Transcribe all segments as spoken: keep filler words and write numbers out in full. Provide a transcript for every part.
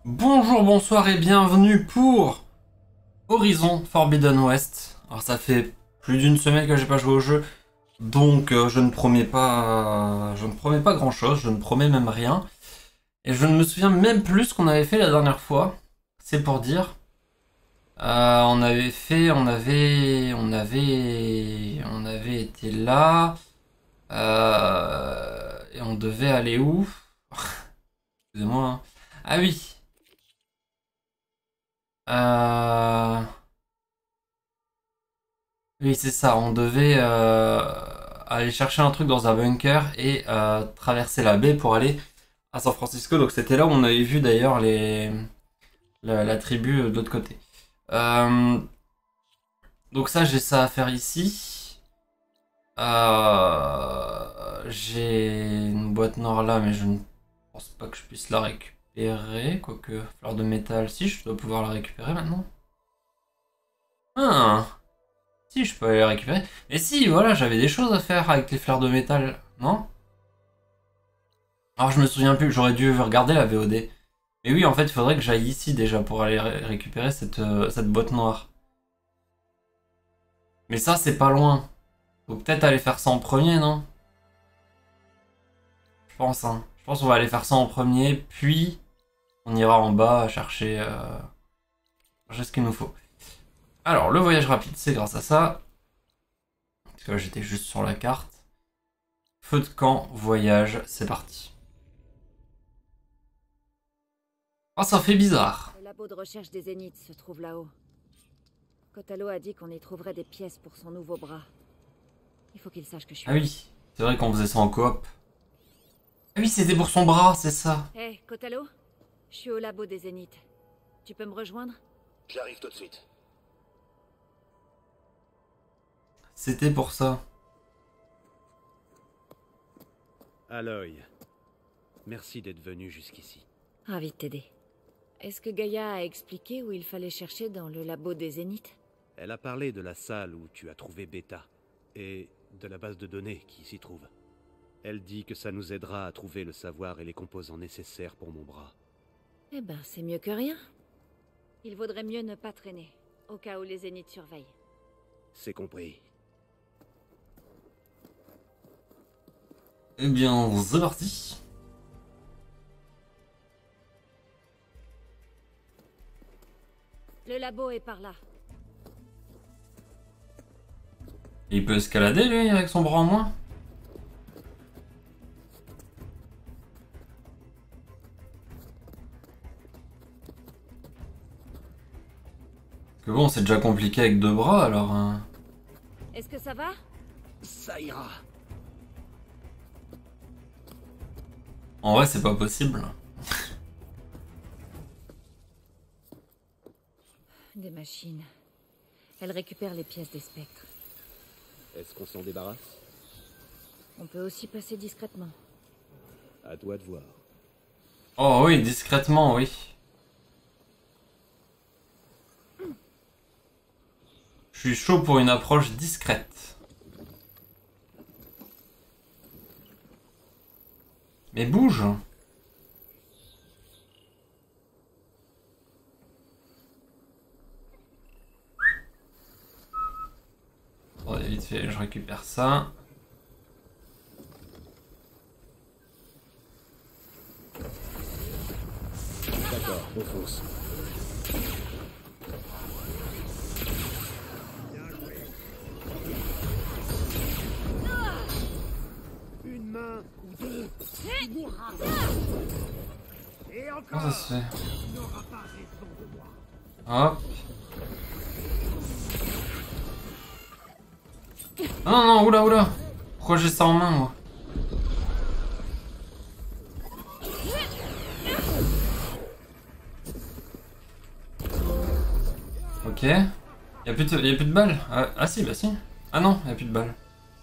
Bonjour, bonsoir et bienvenue pour Horizon Forbidden West. Alors ça fait plus d'une semaine que j'ai pas joué au jeu, donc euh, je ne promets pas, je ne promets pas grand chose, je ne promets même rien. Et je ne me souviens même plus ce qu'on avait fait la dernière fois. C'est pour dire. Euh, on avait fait, on avait, on avait, on avait été là. Euh, et on devait aller où? Excusez-moi. hein. Ah oui. Euh... Oui, c'est ça. On devait euh, aller chercher un truc dans un bunker et euh, traverser la baie pour aller à San Francisco. Donc c'était là où on avait vu d'ailleurs les la, la tribu de l'autre côté. Euh, Donc ça, j'ai ça à faire ici. Euh, J'ai une boîte noire là, mais je ne pense pas que je puisse la récupérer. Quoique, fleur de métal, si, je dois pouvoir la récupérer maintenant. Ah! Si, je peux aller les récupérer. Mais si, voilà, j'avais des choses à faire avec les fleurs de métal, non? Alors je me souviens plus, j'aurais dû regarder la V O D. Mais oui, en fait, il faudrait que j'aille ici déjà pour aller ré récupérer cette, euh, cette boîte noire. Mais ça, c'est pas loin. Faut peut-être aller faire ça en premier, non? Je pense, hein. Je pense qu'on va aller faire ça en premier, puis on ira en bas chercher, euh, chercher ce qu'il nous faut. Alors, le voyage rapide, c'est grâce à ça. Parce que là, j'étais juste sur la carte. Feu de camp, voyage, c'est parti. Ah, ça fait bizarre. Le labo de recherche des Zéniths se trouve là-haut. Kotalo a dit qu'on y trouverait des pièces pour son nouveau bras. Il faut qu'il sache que je suis Ah là. oui, c'est vrai qu'on faisait ça en coop. Ah oui, c'était pour son bras, c'est ça. Hé, hey, Kotalo, je suis au labo des Zéniths. Tu peux me rejoindre? J'arrive tout de suite. C'était pour ça. Aloy, merci d'être venu jusqu'ici. Ravi de t'aider. Est-ce que Gaïa a expliqué où il fallait chercher dans le labo des Zéniths? Elle a parlé de la salle où tu as trouvé Beta, et de la base de données qui s'y trouve. Elle dit que ça nous aidera à trouver le savoir et les composants nécessaires pour mon bras. Eh ben, c'est mieux que rien. Il vaudrait mieux ne pas traîner, au cas où les Zéniths surveillent. C'est compris. Eh bien, c'est parti. Le labo est par là. Il peut escalader, lui, avec son bras en moins. Parce que bon, c'est déjà compliqué avec deux bras, alors... Hein. Est-ce que ça va? Ça ira. En vrai, c'est pas possible. Des machines. Elles récupèrent les pièces des spectres. Est-ce qu'on s'en débarrasse? On peut aussi passer discrètement. À toi de voir. Oh oui, discrètement, oui. Je suis chaud pour une approche discrète. Mais bouge. Oh, vite fait, je récupère ça. D'accord, on fonce. Une main ou deux. Tu mourras. Et encore. Comment ça se fait? Tu n'auras pas raison de moi. Hop. Non, non, oula, oula. Pourquoi j'ai ça en main, moi? Ok. Y'a plus de, y a plus de balles? Ah, ah si, bah si. Ah non, y'a plus de balles.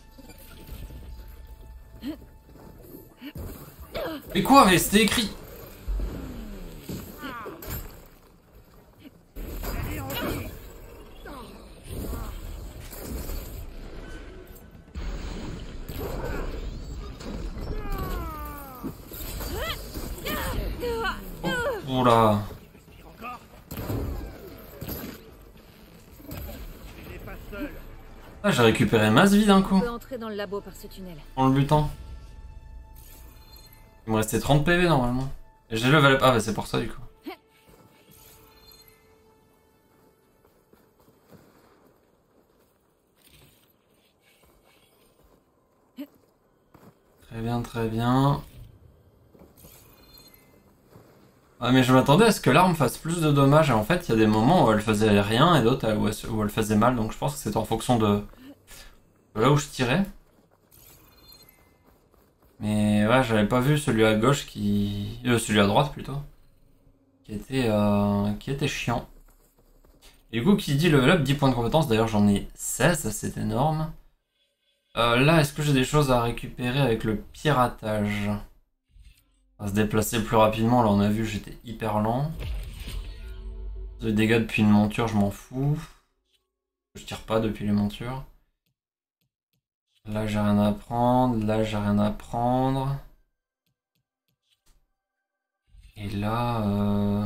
Mais quoi? Mais c'était écrit. Oula. Encore. Tu n'es pas seul. Ah, j'ai récupéré masse vie d'un coup. On peut entrer dans le labo par ce tunnel. En le butant. Il me restait trente P V normalement. Et j'ai level up. Ah bah c'est pour ça du coup. Très bien, très bien. Ah mais je m'attendais à ce que l'arme fasse plus de dommages et en fait il y a des moments où elle faisait rien et d'autres où, où elle faisait mal, donc je pense que c'était en fonction de... de là où je tirais. Mais ouais, j'avais pas vu celui à gauche qui... Euh, celui à droite plutôt. Qui était, euh, qui était chiant. Et du coup qui dit level up, dix points de compétence, d'ailleurs j'en ai seize, c'est énorme. Euh, là, est-ce que j'ai des choses à récupérer avec le piratage? On va se déplacer plus rapidement, là on a vu j'étais hyper lent. Les dégâts depuis une monture, je m'en fous. Je tire pas depuis les montures. Là j'ai rien à prendre, là j'ai rien à prendre. Et là... Euh...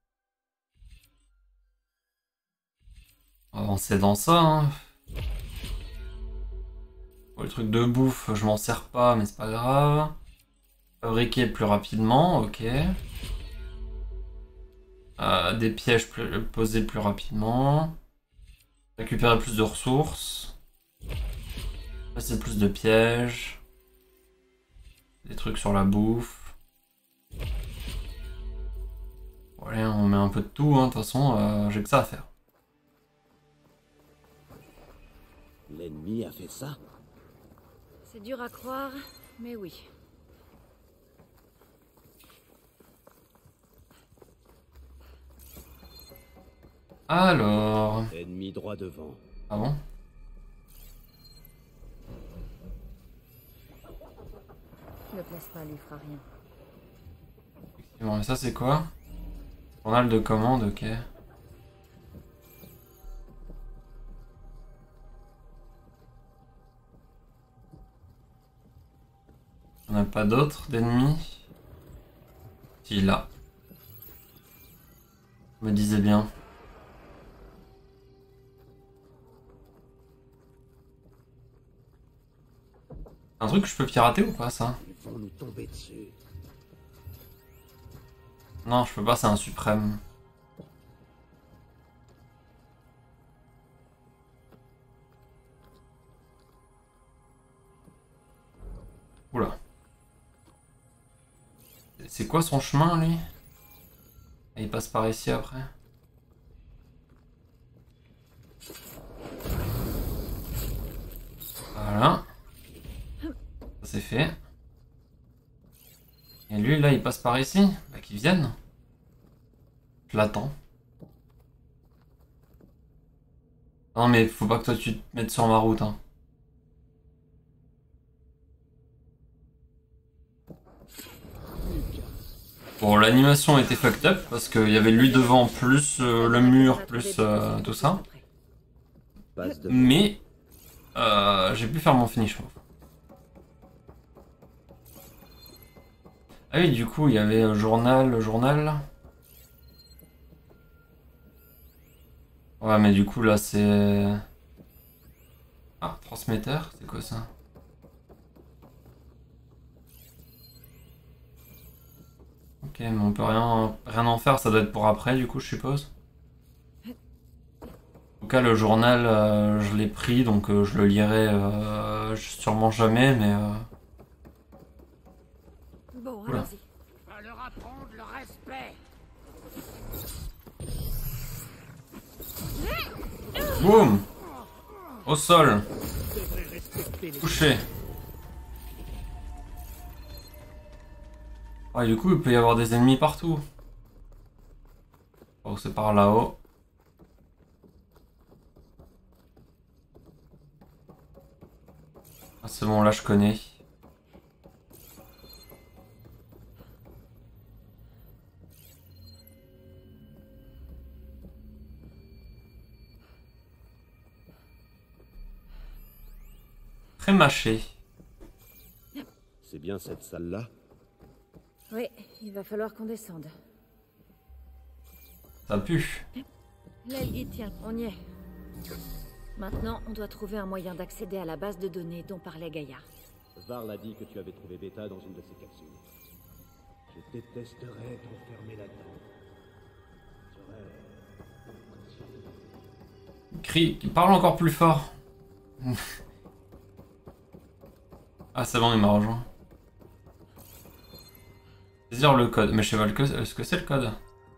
On va avancer dans ça. Hein. Bon, le truc de bouffe, je m'en sers pas, mais c'est pas grave. Fabriquer plus rapidement, ok. Euh, des pièges plus, posés plus rapidement. Récupérer plus de ressources. Passer plus de pièges. Des trucs sur la bouffe. Bon, allez, on met un peu de tout, hein. De toute façon, euh, j'ai que ça à faire. L'ennemi a fait ça? C'est dur à croire, mais oui. Alors... Ennemi droit devant. Ah bon? Le plasma lui fera rien. Effectivement, mais ça c'est quoi? Journal de commande, ok. On n'a pas d'autres d'ennemis? Si, là. Je me disais bien. Un truc que je peux pirater ou pas, ça? Ils vont nous tomber dessus. Non, je peux pas, c'est un suprême. Oula. C'est quoi son chemin, lui? Et il passe par ici après. Voilà. Ça c'est fait. Et lui, là, il passe par ici. Bah, qu'il vienne. Je l'attends. Non, mais faut pas que toi tu te mettes sur ma route, hein. Bon, l'animation était fucked up parce qu'il y avait lui devant, plus euh, le mur, plus euh, tout ça. Mais euh, j'ai pu faire mon finish move. Ah oui, du coup, il y avait le journal, le journal. Ouais, mais du coup, là, c'est... Ah, transmetteur, c'est quoi ça? Ok, mais on peut rien, rien en faire, ça doit être pour après, du coup, je suppose. En tout cas, le journal, euh, je l'ai pris, donc euh, je le lirai euh, sûrement jamais, mais... Euh... Bon, Oula. allons-y. Va leur apprendre le respect. Boum! Au sol! Devrais respecter les... Touché! Ouais, du coup, il peut y avoir des ennemis partout. Oh, c'est par là-haut. Ah, c'est bon, là, je connais. Très mâché. C'est bien cette salle-là? Oui, il va falloir qu'on descende. Ça pue. L'aile y tient, on y est. Maintenant, on doit trouver un moyen d'accéder à la base de données dont parlait Gaïa. Varl a dit que tu avais trouvé Beta dans une de ses capsules. Je détesterais être enfermé là-dedans. Crie, parle encore plus fort. Ah, c'est bon, il m'a rejoint. Saisir le code. Mais je sais pas le code. Est-ce que c'est le code?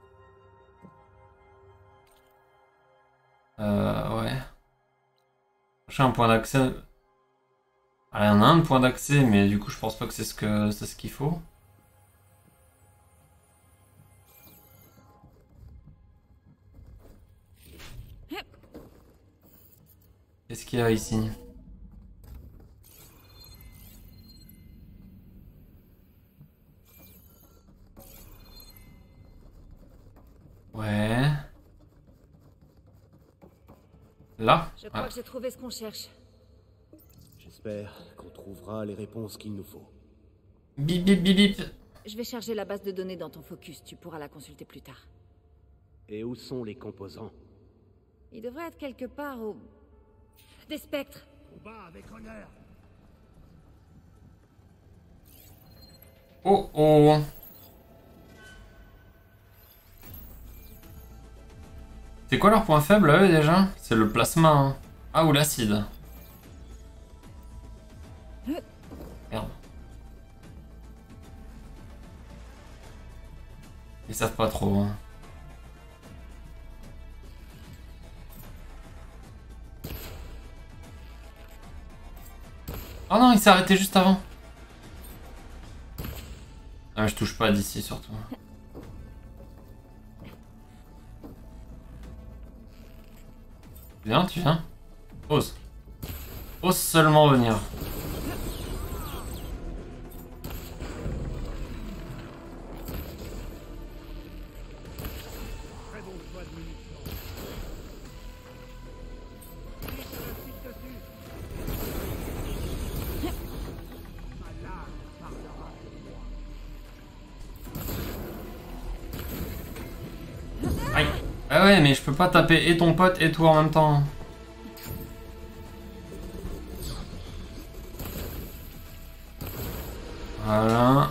Euh, ouais. Chercher un point d'accès. Ah, il y en a un de point d'accès, mais du coup, je pense pas que c'est ce que c'est ce qu'il faut. Qu'est-ce qu'il y a ici? Ouais. Là? Je crois Ah. que j'ai trouvé ce qu'on cherche. J'espère qu'on trouvera les réponses qu'il nous faut. Bip bip bip bip. Je vais charger la base de données dans ton focus, tu pourras la consulter plus tard. Et où sont les composants? Il devrait être quelque part au... Des spectres. Combat avec honneur. Oh oh. C'est quoi leur point faible à eux déjà? C'est le plasma. Hein. Ah, ou l'acide. Merde. Ils savent pas trop. Hein. Oh non, il s'est arrêté juste avant. Ah, mais je touche pas d'ici surtout. Viens, tu viens. Ose. Ose seulement venir. Très bon choix de munitions. Glisse le fil dessus. Ma lame parlera pour moi. Aïe. Ah ouais, mais je peux pas taper et ton pote et toi en même temps. Voilà.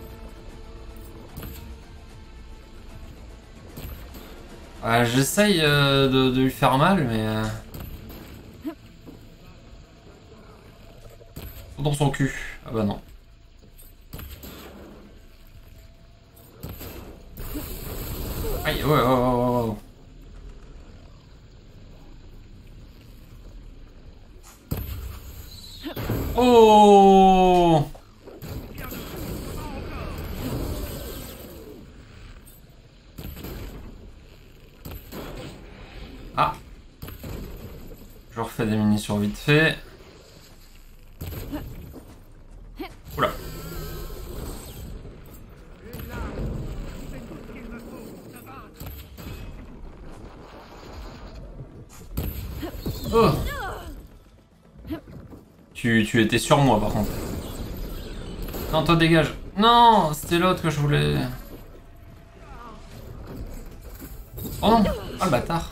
Ah, j'essaye euh, de, de lui faire mal, mais... Euh... Dans son cul. Ah bah non. Aïe, ouais, ouais, ouais, ouais, ouais. Oh! Ah! Je refais des munitions vite fait. Oula! Oh! Tu, tu étais sur moi par contre. Non, toi dégage. Non, c'était l'autre que je voulais. Oh non! Ah le bâtard!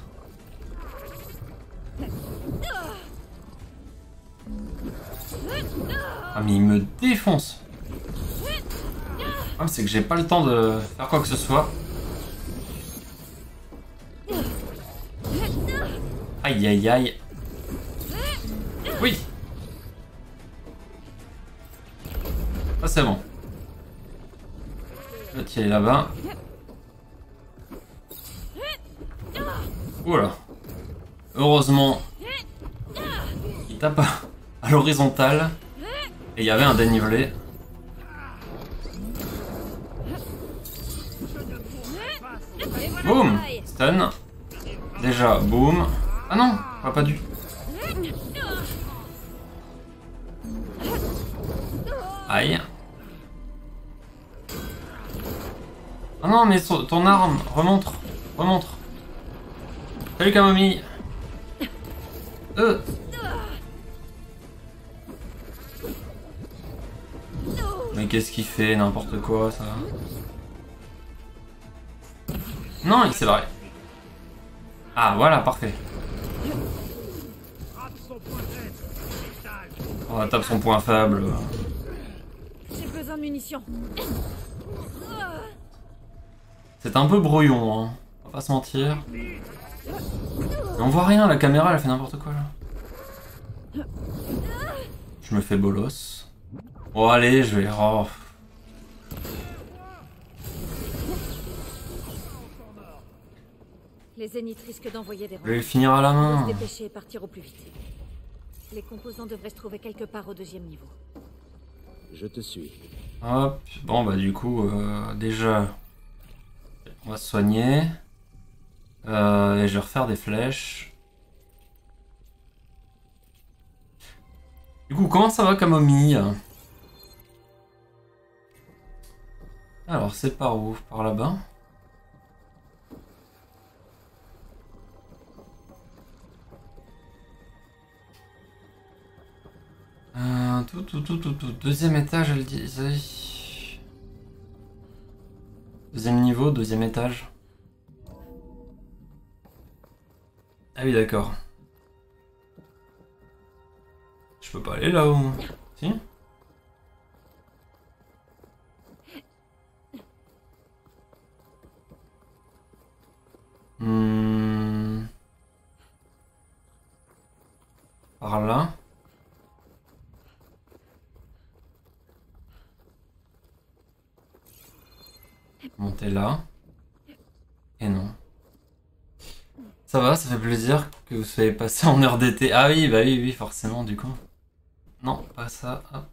Ah mais il me défonce! Ah, c'est que j'ai pas le temps de faire quoi que ce soit. Aïe aïe aïe. Oui! Ah c'est bon. L'autre il est là-bas. Oula. Heureusement, il tape à, à l'horizontale. Et il y avait un dénivelé. Boum! Stun. Déjà, boum. Ah non, pas, pas dû. Aïe. Ah non, mais son, ton arme, remontre. Remontre. Salut Camomille. Euh. Mais qu'est-ce qu'il fait? N'importe quoi, ça. Non, il s'est barré. Ah voilà, parfait. On va taper son point faible. J'ai besoin de munitions. C'est un peu brouillon, hein. On va pas se mentir. Mais on voit rien, la caméra elle fait n'importe quoi là. Je me fais bolos. Oh allez, je vais... Oh. Les zéniths risquent d'envoyer des Je vais robots. finir à la On doit main. se dépêcher et partir au plus vite. Les composants devraient se trouver quelque part au deuxième niveau. Je te suis. Hop, bon bah du coup, euh, déjà, on va se soigner. Euh, et je vais refaire des flèches. Du coup, comment ça va Camomille? Alors, c'est par où? Par là-bas? Euh, tout, tout, tout, tout, tout. Deuxième étage, elle disait. Deuxième niveau, deuxième étage. Ah oui, d'accord. Je peux pas aller là-haut. Si? Hmm. Par là. Monter là. Et non. Ça va, ça fait plaisir que vous soyez passé en heure d'été. Ah oui, bah oui, oui, forcément, du coup. Non, pas ça, hop.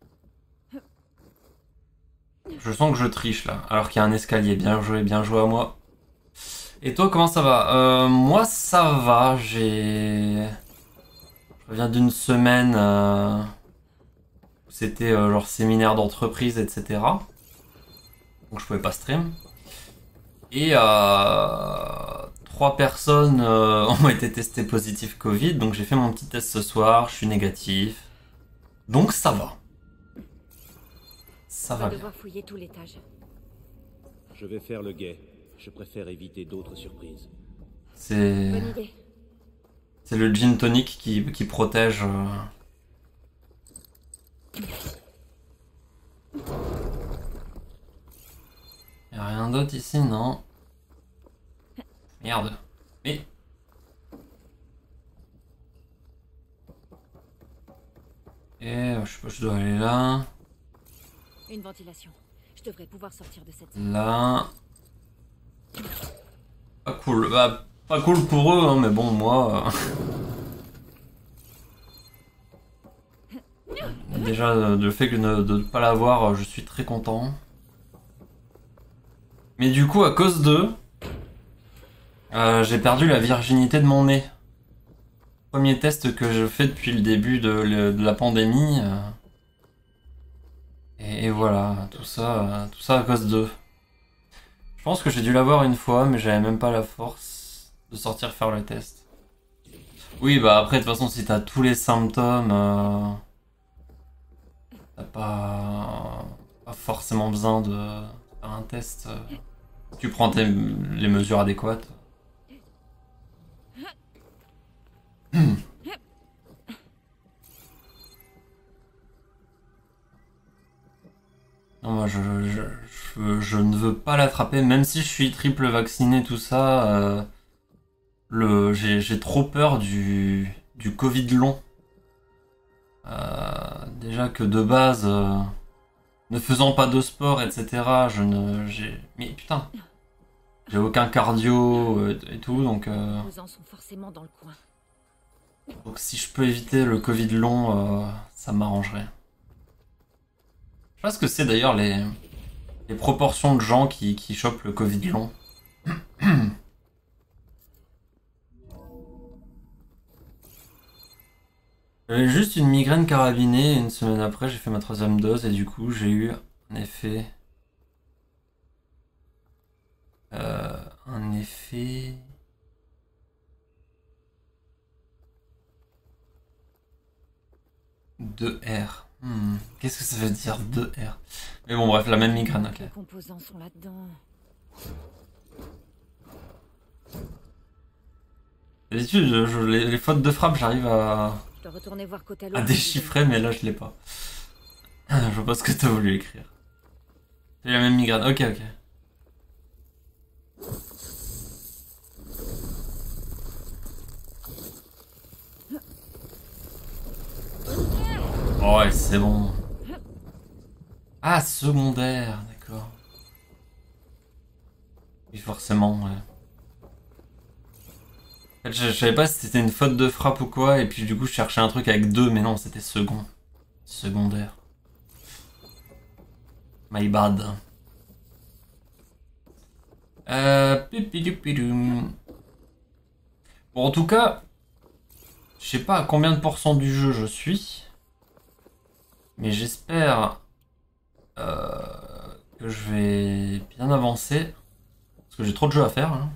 Je sens que je triche là, alors qu'il y a un escalier. Bien joué, bien joué à moi. Et toi, comment ça va? euh, Moi, ça va, j'ai... Je reviens d'une semaine euh... où c'était euh, genre séminaire d'entreprise, et cetera. Donc je pouvais pas stream. Et euh, trois personnes euh, ont été testées positives Covid, donc j'ai fait mon petit test ce soir, je suis négatif. Donc ça va. Ça On va va bien. devoir fouiller tout l'étage. Je vais faire le guet. Je préfère éviter d'autres surprises. C'est Bonne idée. c'est le gin tonic qui, qui protège. euh. Y'a rien d'autre ici, non? Merde. Mais... Et je sais pas, je dois aller là. Une ventilation. Je devrais pouvoir sortir de cette... Là. Pas cool. Bah, pas cool pour eux, hein, mais bon, moi... euh, Déjà, euh, le fait que de ne pas l'avoir, euh, je suis très content. Mais du coup, à cause d'eux, euh, j'ai perdu la virginité de mon nez. Premier test que je fais depuis le début de, le- de la pandémie. euh, Et, et voilà, tout ça, euh, tout ça à cause d'eux. Je pense que j'ai dû l'avoir une fois, mais j'avais même pas la force de sortir faire le test. Oui, bah après, de toute façon, si t'as tous les symptômes, euh, t'as pas, pas forcément besoin de faire un test. euh. Tu prends tes- les mesures adéquates. Non, moi je, je, je, je ne veux pas l'attraper, même si je suis triple vacciné, tout ça. euh, le, j'ai, j'ai trop peur du, du Covid long. Euh, déjà que de base, euh, ne faisant pas de sport, et cetera, je ne. J'ai, mais putain! J'ai aucun cardio euh, et tout, donc, euh, Les composants sont forcément dans le coin. donc si je peux éviter le Covid long, euh, ça m'arrangerait. Je sais pas ce que c'est d'ailleurs les, les proportions de gens qui, qui chopent le Covid long. J'avais juste une migraine carabinée et une semaine après j'ai fait ma troisième dose et du coup j'ai eu un effet... Euh, un effet... deux R. Hmm, Qu'est-ce que ça veut dire deux R? Mais bon bref, la même migraine, ok. Les composants sont là-dedans. D'habitude, je- je- les, les fautes de frappe, j'arrive à, Je dois retourner voir Kotalo. à déchiffrer, mais là, je l'ai pas. Je vois pas ce que t'as voulu écrire. C'est la même migraine. Ok, ok. Oh, ouais, c'est bon. Ah, secondaire, d'accord. Oui, forcément, ouais. En fait, je, je savais pas si c'était une faute de frappe ou quoi, et puis du coup, je cherchais un truc avec deux, mais non, c'était second. Secondaire. My bad. Euh... pipidoupidou. Bon, en tout cas, je sais pas à combien de pourcents du jeu je suis, mais j'espère euh, que je vais bien avancer, parce que j'ai trop de jeux à faire. Hein.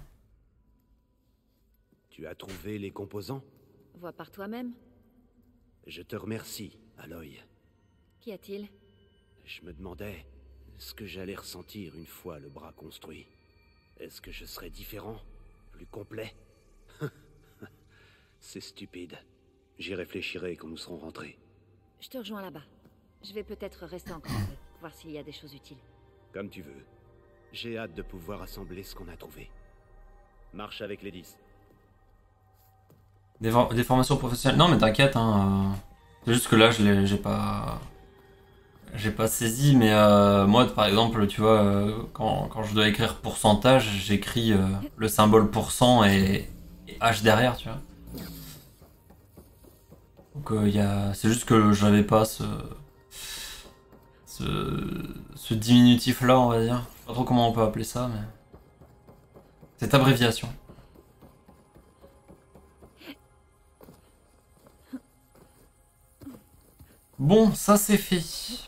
Tu as trouvé les composants? Vois par toi-même. Je te remercie, Aloy. Qu'y a-t-il? Je me demandais ce que j'allais ressentir une fois le bras construit. Est-ce que je serais différent? Plus complet? C'est stupide. J'y réfléchirai quand nous serons rentrés. Je te rejoins là-bas. Je vais peut-être rester encore un peu, voir s'il y a des choses utiles. Comme tu veux. J'ai hâte de pouvoir assembler ce qu'on a trouvé. Marche avec les dix. Des, des formations professionnelles. Non, mais t'inquiète, hein. euh, C'est juste que là, je l'ai, j'ai pas. J'ai pas saisi, mais euh, moi, par exemple, tu vois, euh, quand, quand je dois écrire pourcentage, j'écris euh, le symbole pourcent et, et H derrière, tu vois. Donc, euh, y a... c'est juste que j'avais pas ce. ce, ce diminutif-là, on va dire. Je sais pas trop comment on peut appeler ça, mais. Cette abréviation. Bon, ça c'est fait.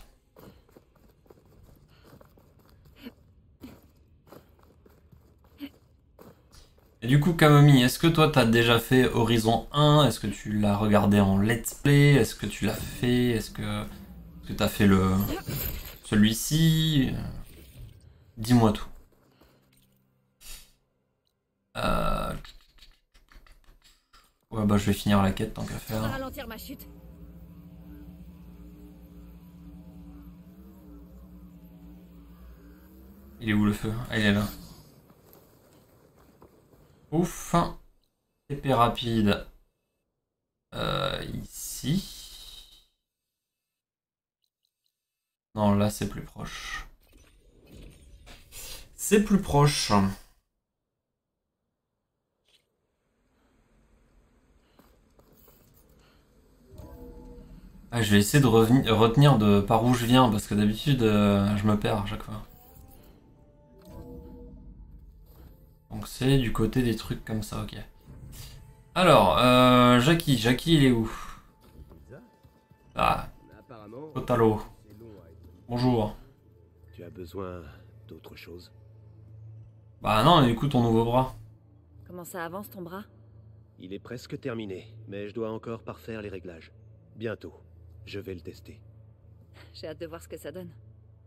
Et du coup, Kamami, est-ce que toi t'as déjà fait Horizon un? Est-ce que tu l'as regardé en let's play? Est-ce que tu l'as fait? Est-ce que est-ce que t'as fait le celui-ci? Dis-moi tout. Euh... Ouais bah je vais finir la quête tant qu'à Ça va faire. ralentir ma chute. Il est où le feu? Ah il est là. Ouf. Épée rapide. Euh, ici. Non, là c'est plus proche. C'est plus proche. Ah, je vais essayer de revenir, retenir de par où je viens parce que d'habitude euh, je me perds à chaque fois. Donc c'est du côté des trucs comme ça, ok. Alors, euh, Jackie, Jackie il est où? Ah, Kotalo. Bonjour. Tu as besoin d'autre chose? Bah non, écoute ton nouveau bras. Comment ça avance ton bras? Il est presque terminé, mais je dois encore parfaire les réglages. Bientôt, je vais le tester. J'ai hâte de voir ce que ça donne.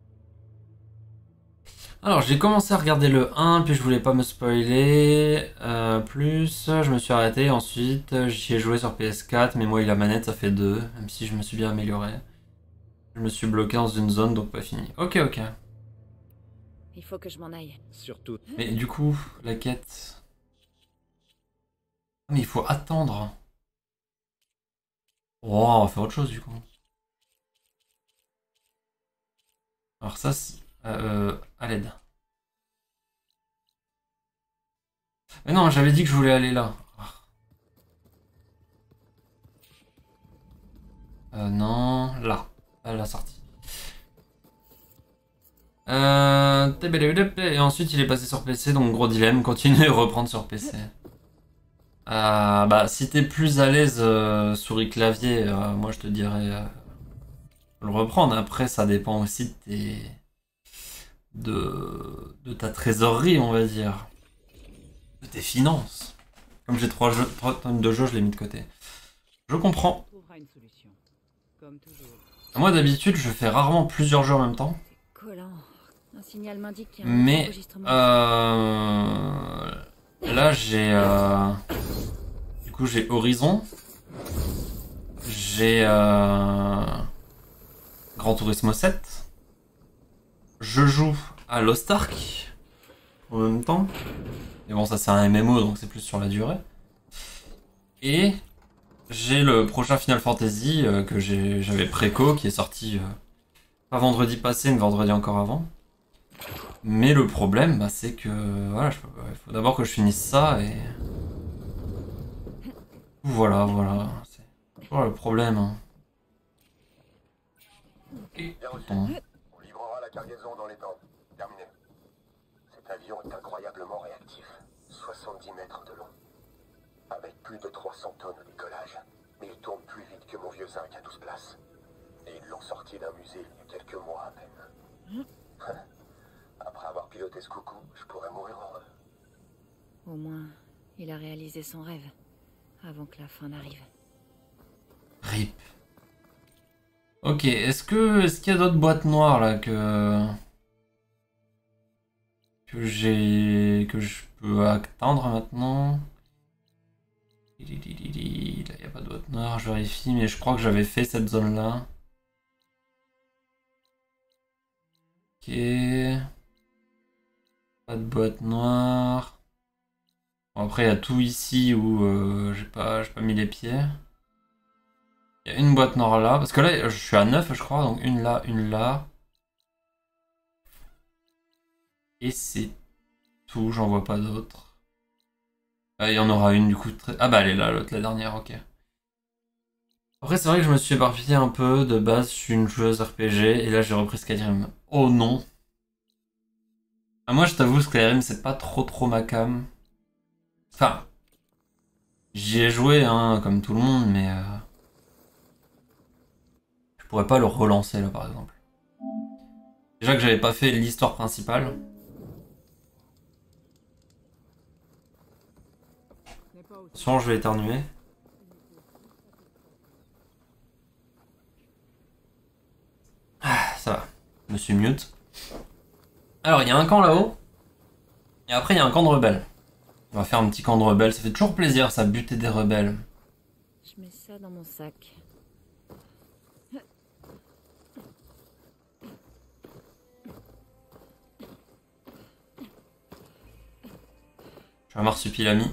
Alors j'ai commencé à regarder le un, puis je voulais pas me spoiler. Euh, plus, je me suis arrêté, ensuite j'y ai joué sur P S quatre, mais moi et la manette ça fait deux, même si je me suis bien amélioré. Je me suis bloqué dans une zone, donc pas fini. Ok, ok. Il faut que je m'en aille. Surtout... Mais du coup, la quête... Mais il faut attendre. Oh, on va faire autre chose du coup. Alors ça, c'est... Euh, à l'aide. Mais non, j'avais dit que je voulais aller là. Euh, non, là. À la sortie. Euh... Et ensuite, il est passé sur P C, donc gros dilemme, continuer et reprendre sur P C. Euh, bah, si t'es plus à l'aise euh, souris-clavier, euh, moi je te dirais euh, le reprendre. Après, ça dépend aussi de tes... De... de ta trésorerie, on va dire. De tes finances. Comme j'ai trois jeux, trois tonnes de jeux, je l'ai mis de côté. Je comprends. Moi d'habitude, je fais rarement plusieurs jeux en même temps. Collant. Un signal m'indique qu'il y a un Mais enregistrement. euh... là j'ai euh... coup, j'ai Horizon. J'ai euh... Gran Turismo sept. Je joue à Lost Ark en même temps. Mais bon, ça c'est un M M O donc c'est plus sur la durée. Et j'ai le prochain Final Fantasy euh, que j'avais préco qui est sorti euh, pas vendredi passé mais vendredi encore avant. Mais le problème bah, c'est que voilà, il faut d'abord que je finisse ça et voilà voilà c'est toujours le problème. Hein. Et, On livrera la cargaison dans les temps. Terminé. Cet avion est incroyablement réactif. soixante-dix mètres de long. Avec plus de trois cents tonnes au décollage. Mais il tourne plus vite que mon vieux zinc à douze places. Et ils l'ont sorti d'un musée il y a quelques mois à peine. Après avoir piloté ce coucou, je pourrais mourir heureux. Au moins, il a réalisé son rêve. Avant que la fin n'arrive. Rip. Ok, est-ce que est-ce qu'il y a d'autres boîtes noires là que que j'ai que je peux atteindre maintenant? Là, il n'y a pas de boîte noire, je vérifie, mais je crois que j'avais fait cette zone là. Ok. Pas de boîte noire. Bon, après il y a tout ici où euh, j'ai pas j'ai pas mis les pieds. Il y a une boîte noire là, parce que là je suis à neuf je crois, donc une là, une là. Et c'est tout, j'en vois pas d'autres. Ah, il y en aura une du coup. Très... Ah bah elle est là, l'autre, la dernière, ok. Après c'est vrai que je me suis éparpillé un peu, de base je suis une joueuse R P G, et là j'ai repris Skyrim. Oh non. Ah, moi je t'avoue, Skyrim c'est pas trop trop ma cam. Enfin, j'y ai joué hein, comme tout le monde, mais... Euh... Je pourrais pas le relancer là par exemple. Déjà que j'avais pas fait l'histoire principale. Attention, je vais éternuer. Ah, ça va. Je me suis mute. Alors, il y a un camp là-haut. Et après, il y a un camp de rebelles. On va faire un petit camp de rebelles. Ça fait toujours plaisir, ça, buter des rebelles. Je mets ça dans mon sac. Je suis un marsupilami.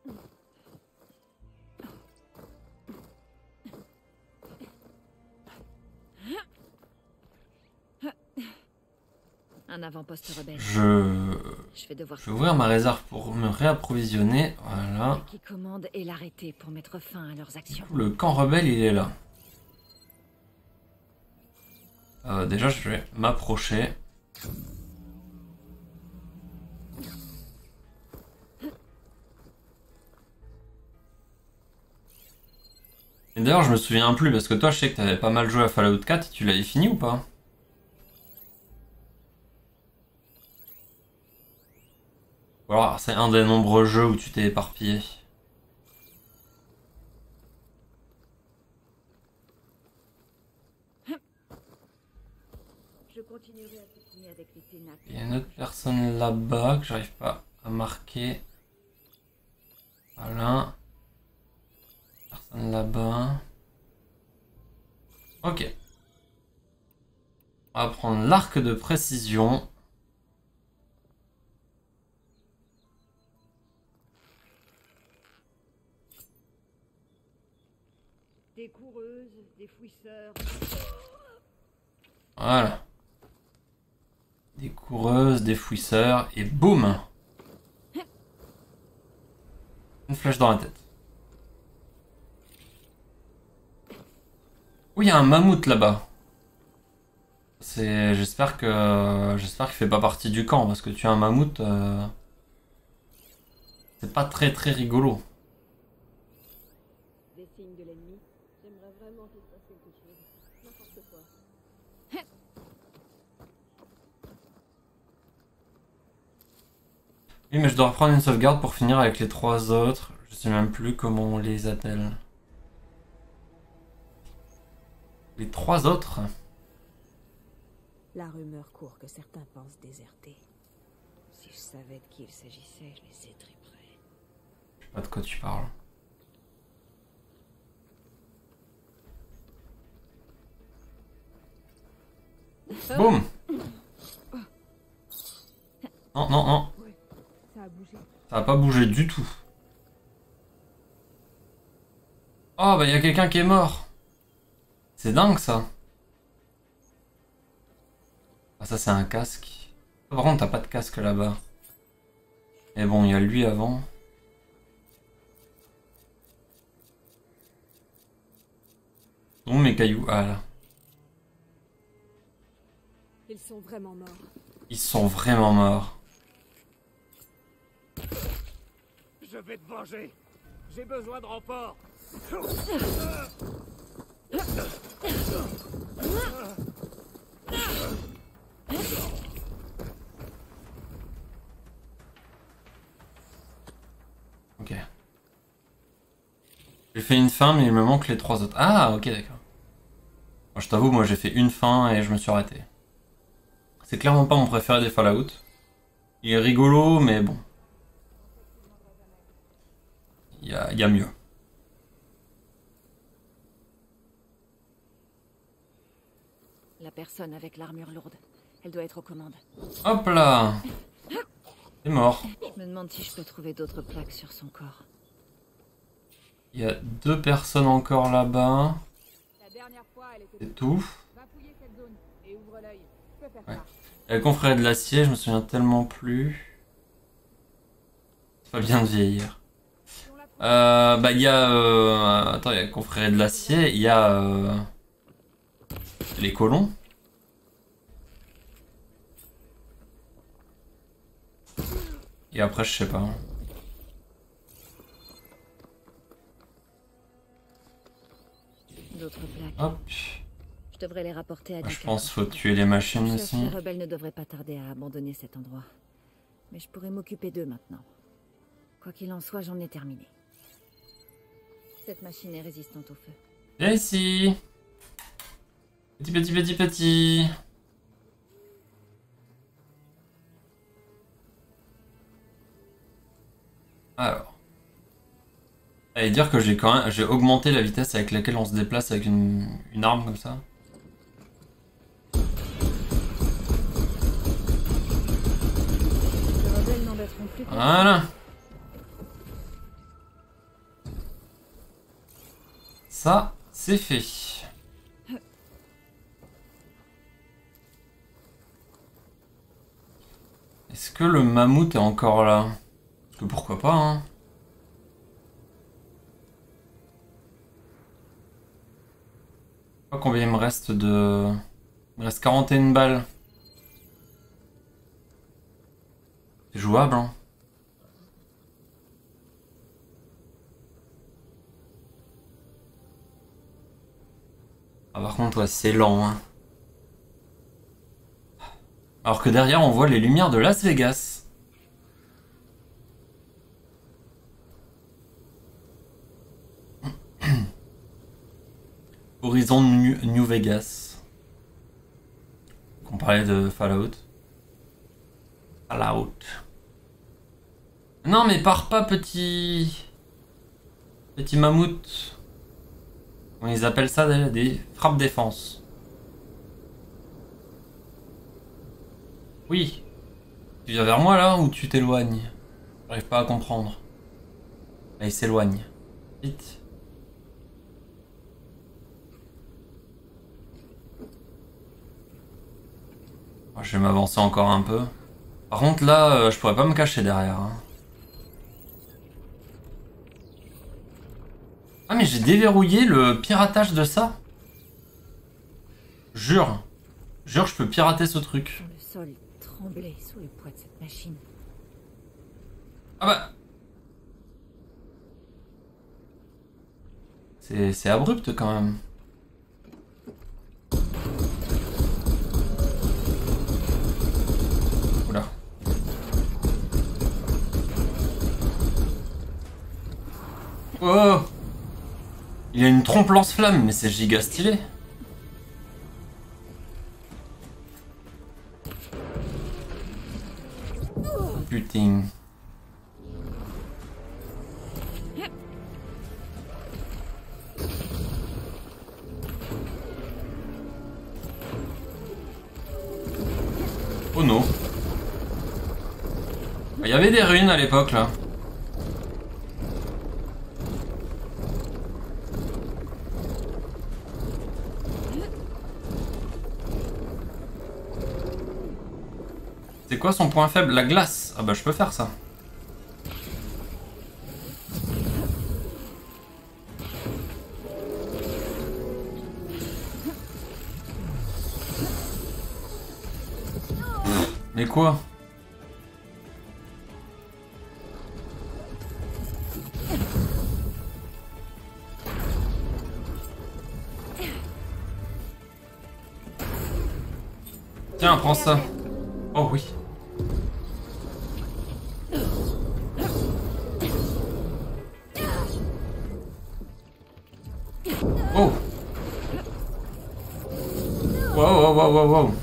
Un avant-poste rebelle. Je... Je vais devoir... Je vais ouvrir ma réserve pour me réapprovisionner. Voilà. Qui commande et l'arrêter pour mettre fin à leurs actions. Le camp rebelle, il est là. Euh, déjà, je vais m'approcher. Et d'ailleurs, je me souviens plus, parce que toi, je sais que t'avais pas mal joué à Fallout quatre, tu l'avais fini ou pas? Ou alors, c'est un des nombreux jeux où tu t'es éparpillé. Je continuerai à continuer avec les ténacles. Il y a une autre personne là-bas que j'arrive pas à marquer. Voilà. Personne là-bas. Ok. On va prendre l'arc de précision. Des coureuses, des fouisseurs. Voilà. Des coureuses, des fouisseurs, et boum! Une flèche dans la tête. Oh, il y a un mammouth là-bas. C'est, j'espère que, j'espère qu'il fait pas partie du camp, parce que tuer un mammouth, euh... c'est pas très très rigolo. Des signes de l'ennemi. J'aimerais vraiment qu'il se passe quelque chose. N'importe quoi. Oui, mais je dois reprendre une sauvegarde pour finir avec les trois autres. Je sais même plus comment on les appelle. Les trois autres? La rumeur court que certains pensent déserter. Si je savais de qui il s'agissait, je les étriperais. Je sais pas de quoi tu parles. Ça Boum. Non, non, non. Ça a bougé. Ça a pas bougé du tout. Oh, bah il y a quelqu'un qui est mort. C'est dingue ça. Ah, ça c'est un casque. Par contre, t'as pas de casque là-bas. Et bon, il y a lui avant. Où mes cailloux? Ah là. Ils sont vraiment morts. Ils sont vraiment morts. Je vais te venger. J'ai besoin de renfort. Ok. J'ai fait une fin, mais il me manque les trois autres. Ah, ok, d'accord. Moi, je t'avoue, moi j'ai fait une fin et je me suis arrêté. C'est clairement pas mon préféré des Fallout. Il est rigolo, mais bon. Il y a, il y a mieux. La personne avec l'armure lourde. Elle doit être aux commandes. Hop là. C'est mort. Je me demande si je peux trouver d'autres plaques sur son corps. Il y a deux personnes encore là-bas. La dernière fois, elle était... C'est tout. Va fouiller cette zone et ouvre l'œil. Je peux faire Ouais. ça. Il y a le confrère de l'acier, je me souviens tellement plus. C'est pas bien de vieillir. Euh, bah il y a... Euh... Attends, il y a le confrère de l'acier, il y a... Euh... Les colons. Et après, je sais pas. D'autres plaques. Hop. Je devrais les rapporter à Bah, je Dika. pense qu'il faut tuer les machines Le aussi. chef rebelle ne devrait pas tarder à abandonner cet endroit. Mais je pourrais m'occuper d'eux maintenant. Quoi qu'il en soit, j'en ai terminé. Cette machine est résistante au feu. Viens ici. Petit, petit, petit, petit. Alors. Allez dire que j'ai quand même j'ai augmenté la vitesse avec laquelle on se déplace avec une, une arme comme ça. Les rebelles n'embêteront plus personne. Voilà. Ça, c'est fait. Est-ce que le mammouth est encore là? Parce que pourquoi pas, hein? Je sais pas combien il me reste de... Il me reste quarante et une balles. C'est jouable, hein? Ah, par contre, ouais, c'est lent, hein. Alors que derrière, on voit les lumières de Las Vegas. Horizon New, New Vegas. On parlait de Fallout. Fallout. Non, mais pars pas, petit... Petit mammouth. Comment ils appellent ça, des, des frappes défense. Oui. Tu viens vers moi, là, ou tu t'éloignes? J'arrive pas à comprendre. Là, il s'éloigne. Vite. Je vais m'avancer encore un peu. Par contre là, euh, je pourrais pas me cacher derrière. Hein. Ah mais j'ai déverrouillé le piratage de ça. Jure. Jure, je peux pirater ce truc. Le sol tremblait sous le poids de cette machine. Ah bah... C'est c'est abrupt quand même. Oula. Oh! Il a une trompe lance-flamme, mais c'est giga stylé. Putain. Il y avait des ruines à l'époque là. C'est quoi son point faible? La glace. Ah bah je peux faire ça. Mais quoi? Tiens, prends ça. Oh oui. Oh. Wow, wow, wow, wow, wow.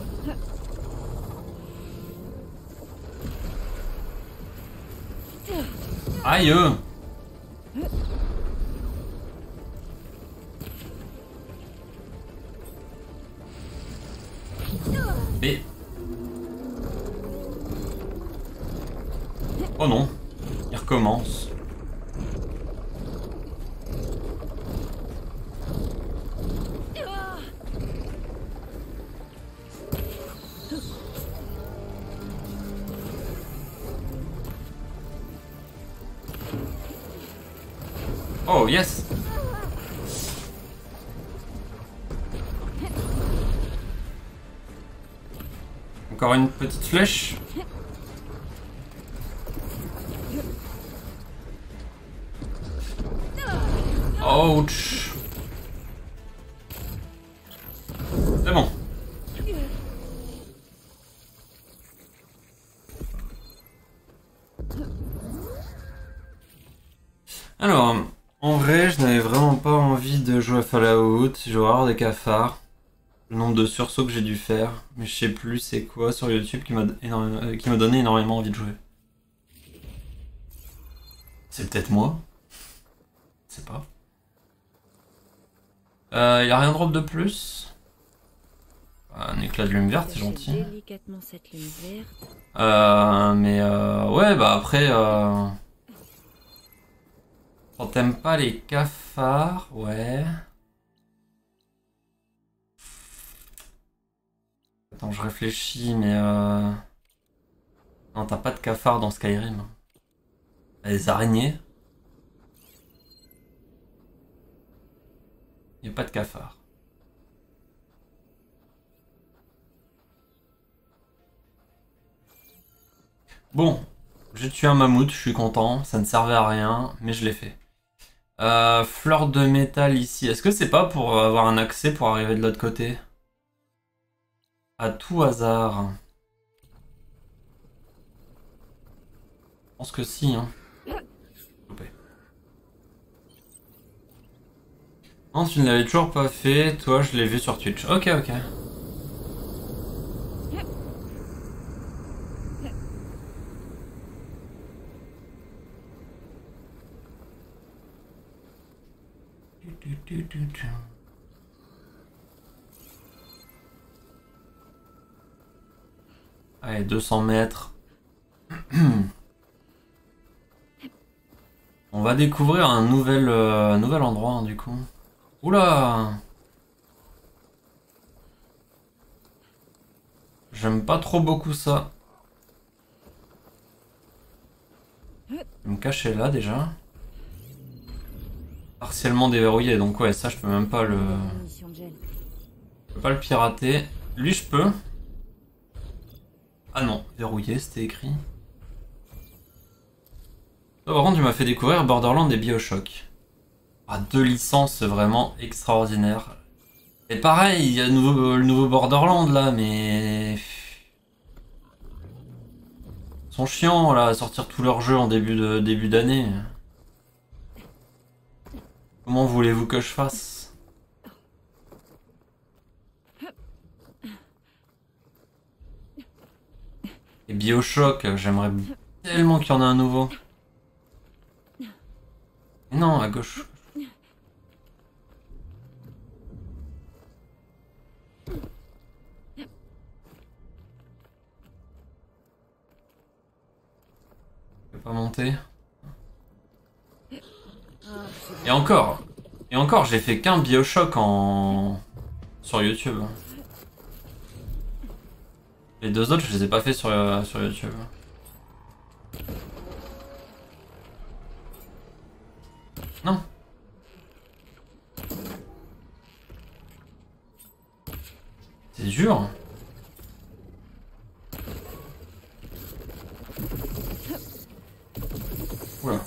Aïe. Mais... Oh non. Il recommence. Oh yes. Encore une petite flèche. Ouch. C'est bon. Alors, en vrai, je n'avais vraiment pas envie de jouer à Fallout. Je vais avoir des cafards. Le nombre de sursauts que j'ai dû faire. Mais je sais plus c'est quoi sur YouTube qui m'a énormément... euh, qui m'a donné énormément envie de jouer. C'est peut-être moi. Je sais pas. Euh, y a rien de drop de plus. Un éclat de lume verte, c'est gentil. Délicatement cette lume verte. Euh, mais euh, ouais, bah après... Euh... Quand t'aimes pas les cafards, ouais... Attends, je réfléchis, mais euh... Non, t'as pas de cafards dans Skyrim. T'as des araignées. Y a pas de cafards. Bon, j'ai tué un mammouth, je suis content. Ça ne servait à rien, mais je l'ai fait. Euh, fleur de métal ici. Est-ce que c'est pas pour avoir un accès pour arriver de l'autre côté? À tout hasard. Je pense que si, hein. Loupé. Non, tu ne l'avais toujours pas fait. Toi, je l'ai vu sur Twitch. Ok, ok. Allez, deux cents mètres. On va découvrir un nouvel, euh, un nouvel endroit, hein, du coup. Oula! J'aime pas trop beaucoup ça. Je vais me cacher là déjà. Partiellement déverrouillé, donc ouais, ça je peux même pas le... Je peux pas le pirater. Lui je peux. Ah non, verrouillé, c'était écrit. Toi, par contre, tu m'as fait découvrir Borderlands et BioShock. Ah, deux licences vraiment extraordinaires. Et pareil, il y a le nouveau, le nouveau Borderlands là, mais... Ils sont chiants là, à sortir tous leurs jeux en début de début d'année. Comment voulez-vous que je fasse? Et BioShock, j'aimerais tellement qu'il y en ait un nouveau. Mais non, à gauche. monter. Et encore, et encore, j'ai fait qu'un Bioshock en sur YouTube. Les deux autres, je les ai pas fait sur, euh, sur YouTube. Non. C'est dur. Oula.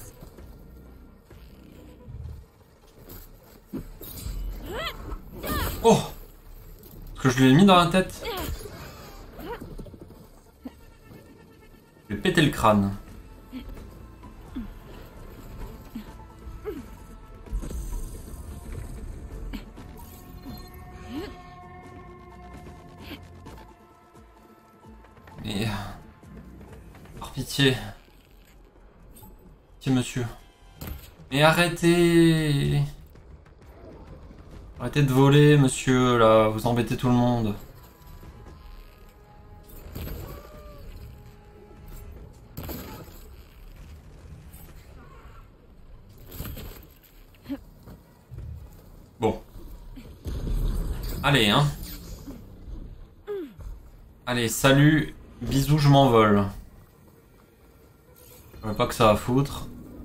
Oh! Est-ce que je lui ai mis dans la tête? Je vais péter le crâne. Mais... Par pitié. Pitié, monsieur. Mais arrêtez! Arrêtez de voler, monsieur, là, vous embêtez tout le monde. Bon. Allez, hein. Allez, salut, bisous, je m'envole. Je vois pas que ça va foutre.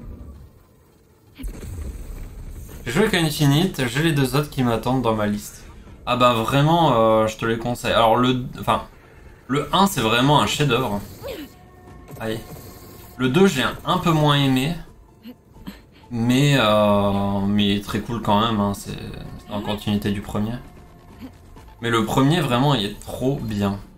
J'ai joué avec Infinite, j'ai les deux autres qui m'attendent dans ma liste. Ah bah vraiment, euh, je te les conseille. Alors le... Enfin, le un c'est vraiment un chef-d'œuvre. Allez. Le deux j'ai un, un peu moins aimé. Mais, euh, mais très cool quand même, hein, c'est en continuité du premier. Mais le premier vraiment il est trop bien.